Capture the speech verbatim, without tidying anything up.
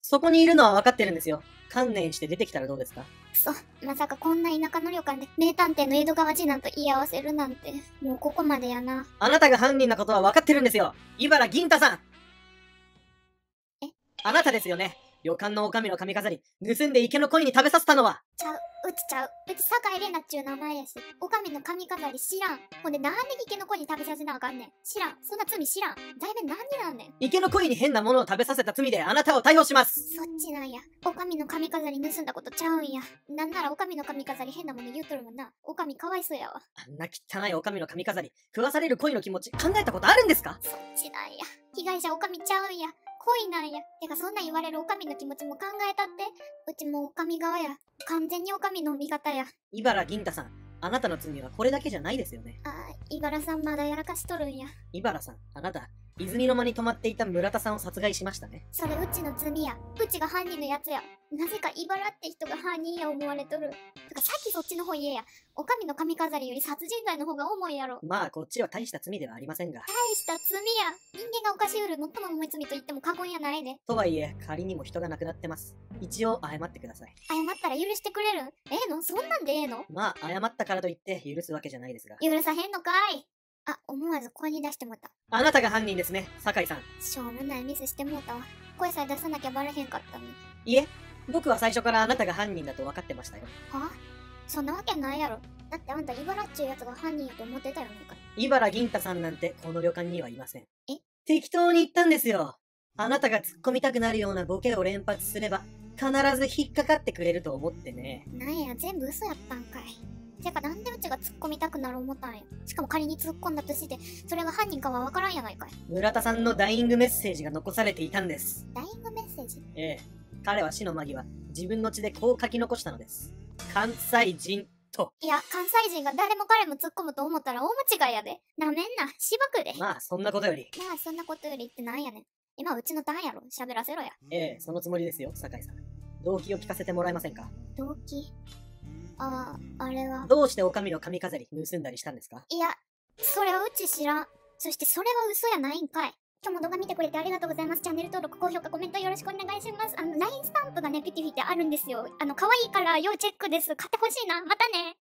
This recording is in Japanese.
そこにいるのは分かってるんですよ。観念して出てきたらどうですか？ くそ、まさかこんな田舎の旅館で名探偵の江戸川次男と言い合わせるなんて、もうここまでやな。 あなたが犯人なことは分かってるんですよ。茨銀太さん。 え？ あなたですよね。旅館の女将の髪飾り、盗んで池の鯉に食べさせたのは。 ちゃう、うちちゃう。うち酒井玲奈っちゅう名前やし、おかみの髪飾り知らん。ほんでなんで池の子に食べさせなあかんねん。知らん。そんな罪知らん。罪名何になんねん。 池の鯉に変なものを食べさせた罪であなたを逮捕します。 そっちなんや。おかみの髪飾り盗んだことちゃうんや。なんならおかみの髪飾り変なもの言うとるもんな。おかみかわいそうやわ。 あんな汚い女将の髪飾り、食わされる鯉の気持ち、考えたことあるんですか？ そっちなんや。被害者おかみちゃうんや。恋なんや。てかそんな言われるおかみの気持ちも考えたって。うちもおかみ側や。完全におかみの味方や。 茨銀太さん、あなたの罪はこれだけじゃないですよね。 あー、いばらさんまだやらかしとるんや。 茨さん、あなた、泉の間に泊まっていた村田さんを殺害しましたね。 それうちの罪や。うちが犯人のやつや。なぜかいばらって人が犯人や思われとる。てかさっきそっちの方言えや。おかみの髪飾りより殺人罪の方が重いやろ。 まあ、こっちは大した罪ではありませんが。 大した罪や。人間が犯しうる最も重い罪と言っても過言やないで。 とはいえ、仮にも人が亡くなってます。一応、謝ってください。 謝ったら許してくれるん？ええの？そんなんでええの？ まあ、謝ったからといって許すわけじゃないですが。 許さへんのかい。あ、思わず声に出してもうた。 あなたが犯人ですね、酒井さん。 しょうもないミスしてもうたわ。声さえ出さなきゃバレへんかったのに。 いえ、僕は最初からあなたが犯人だと分かってましたよ。 は？そんなわけないやろ。だってあんたイバラっちゅうやつが犯人やと思ってたよねんか。 茨銀太さんなんてこの旅館にはいません。 え？ 適当に言ったんですよ。あなたが突っ込みたくなるようなボケを連発すれば、必ず引っかかってくれると思ってね。 なんや、全部嘘やったんかい。てかなんでうちが突っ込みたくなる思ったんや。しかも仮に突っ込んだとして、それが犯人かはわからんやないかい。 村田さんのダイイングメッセージが残されていたんです。 ダイイングメッセージ？ ええ。彼は死の間際、自分の血でこう書き残したのです。関西人と。 いや、関西人が誰も彼も突っ込むと思ったら大間違いやで。なめんな、しばくで。 まあ、そんなことより。 まあ、そんなことよりってなんやねん。今うちのターンやろ。喋らせろや。 ええ、そのつもりですよ、酒井さん。動機を聞かせてもらえませんか？ 動機？ああ、あれは。 どうして女将の髪飾り盗んだりしたんですか？ いや、それはうち知らん。そしてそれは嘘やないんかい。今日も動画見てくれてありがとうございます。チャンネル登録、高評価、コメントよろしくお願いします。あの、ライン スタンプがね、ピティフィってあるんですよ。あの、可愛いから要チェックです。買ってほしいな。またね。